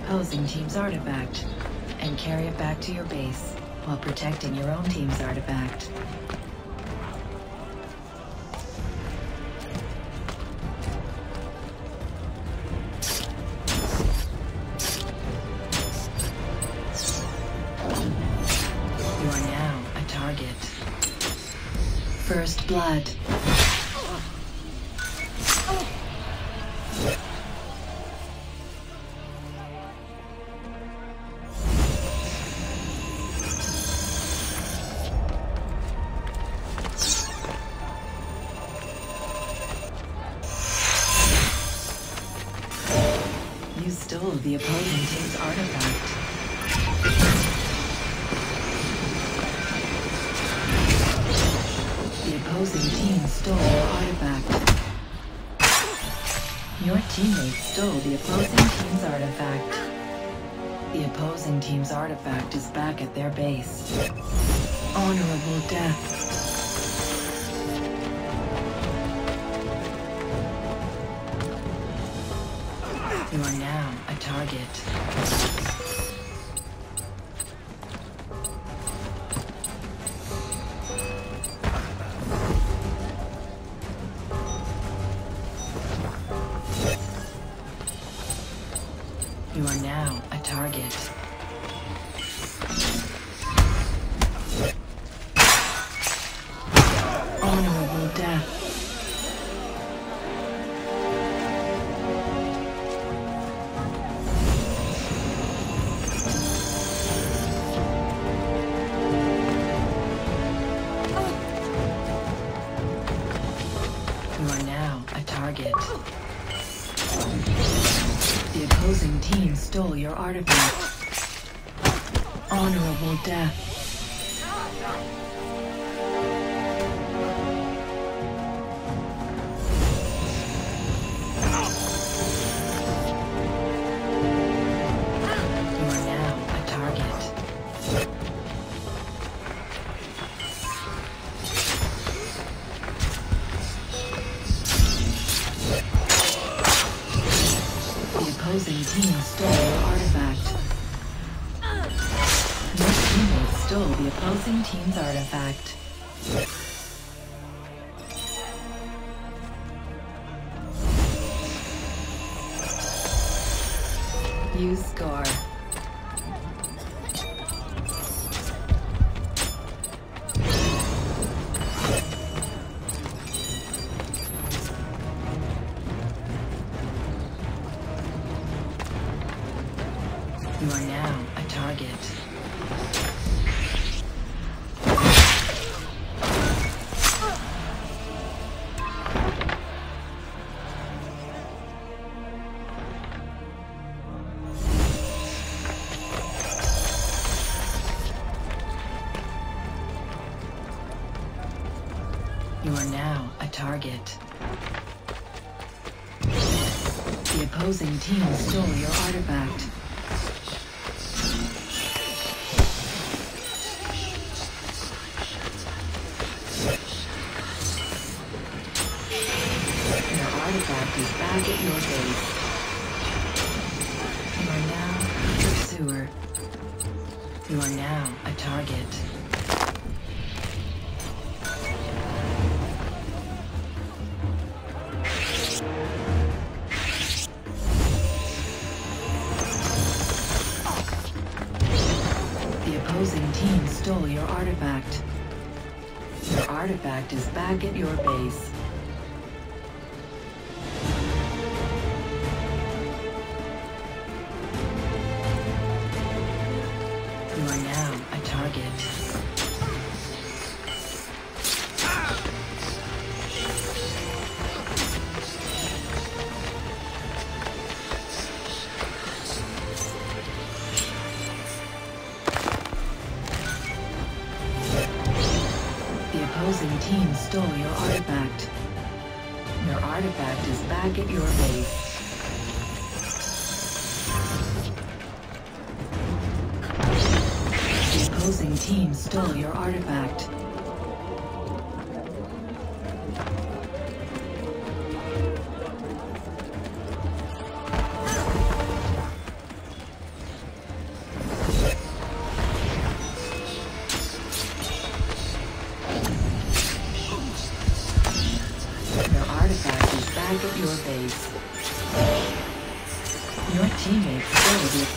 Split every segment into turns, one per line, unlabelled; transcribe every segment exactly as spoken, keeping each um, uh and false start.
opposing team's artifact and carry it back to your base while protecting your own team's artifact. You are now a target. First blood. You stole the opposing team's artifact. The opposing team stole your artifact. Your teammates stole the opposing team's artifact. The opposing team's artifact is back at their base. Honorable death. You are now a target. You are now a target. Honorable death. You are now a target. The opposing team stole your artifact. Honorable death. You are now a target. Opposing team stole your artifact. Your teammates stole the opposing team's artifact. You score. You are now a target. You are now a target. The opposing team stole your artifact. Artifact is back at your base. You are now a pursuer. You are now a target. The opposing team stole your artifact. Your artifact is back at your base. You are now a target. The opposing team stole your artifact. Your artifact is back at your base. The opposing team stole your artifact.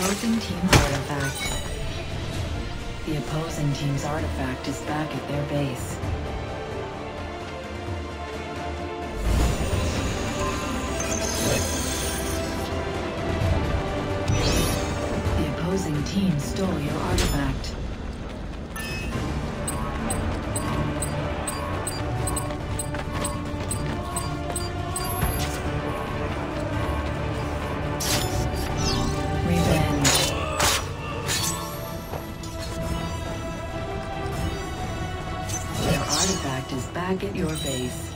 opposing team's artifact. The opposing team's artifact is back at their base. The opposing team stole your artifact. Is back at your base.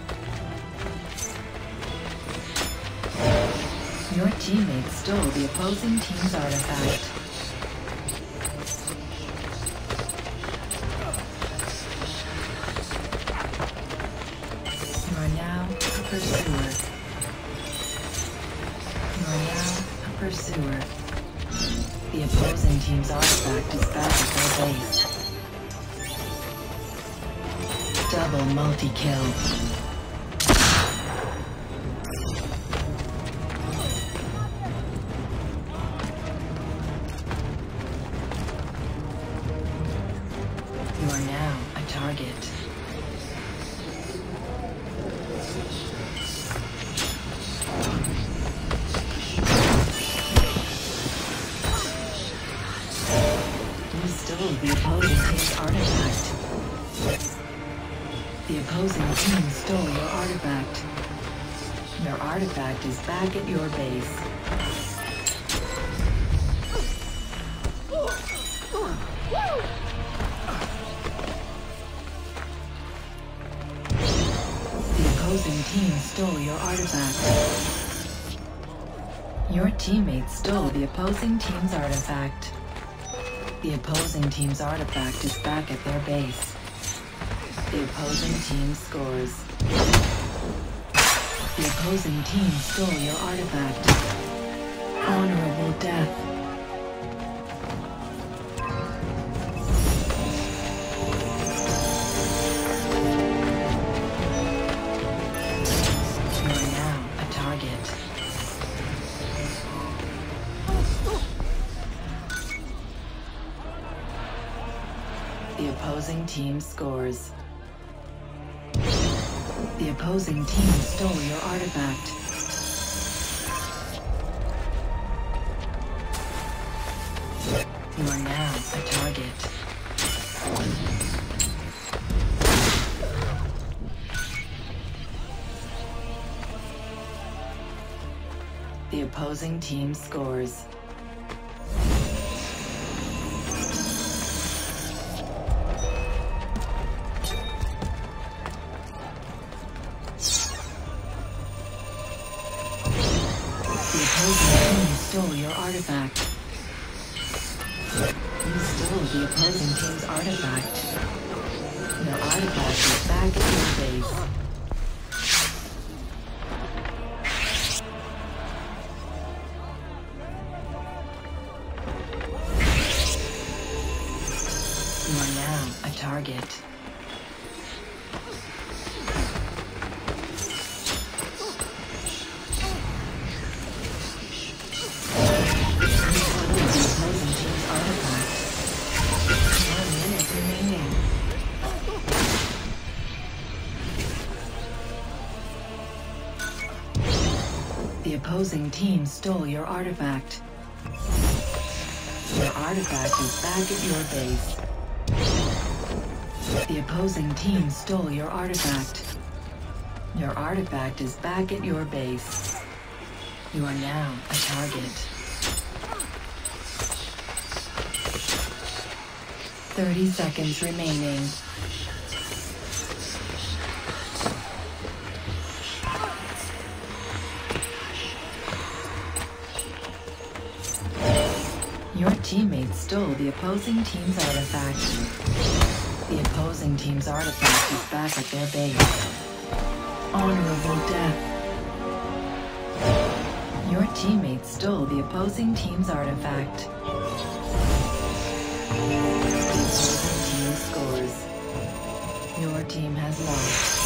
Your teammates stole the opposing team's artifact. You are now a pursuer. You are now a pursuer. The opposing team's artifact is back at their base. Double multi-kill. You are now a target. You stole the opposing team's artifact. The opposing team stole your artifact. Your artifact is back at your base. The opposing team stole your artifact. Your teammates stole the opposing team's artifact. The opposing team's artifact is back at their base. The opposing team scores. The opposing team stole your artifact. Honorable death. You are now a target. The opposing team scores. The opposing team stole your artifact. You are now a target. The opposing team scores. Stole your artifact. You stole the opposing team's artifact. Your artifact is back at your base. You are now a target. The opposing team stole your artifact. Your artifact is back at your base. The opposing team stole your artifact. Your artifact is back at your base. You are now a target. Thirty seconds remaining. Your teammates stole the opposing team's artifact. The opposing team's artifact is back at their base. Honorable death. Your teammates stole the opposing team's artifact. The opposing team scores. Your team has lost.